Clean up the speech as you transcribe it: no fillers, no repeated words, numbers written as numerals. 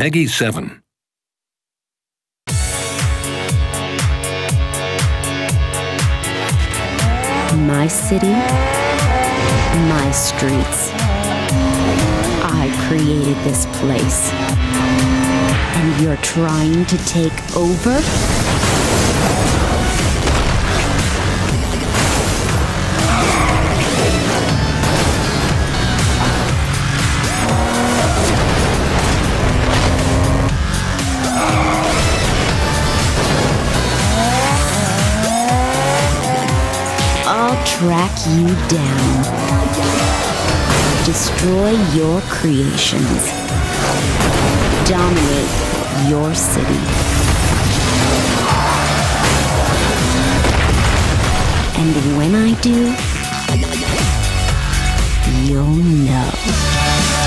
Peggy 7. My city, my streets. I created this place. And you're trying to take over? I'll track you down. Destroy your creations. Dominate your city. And when I do, you'll know.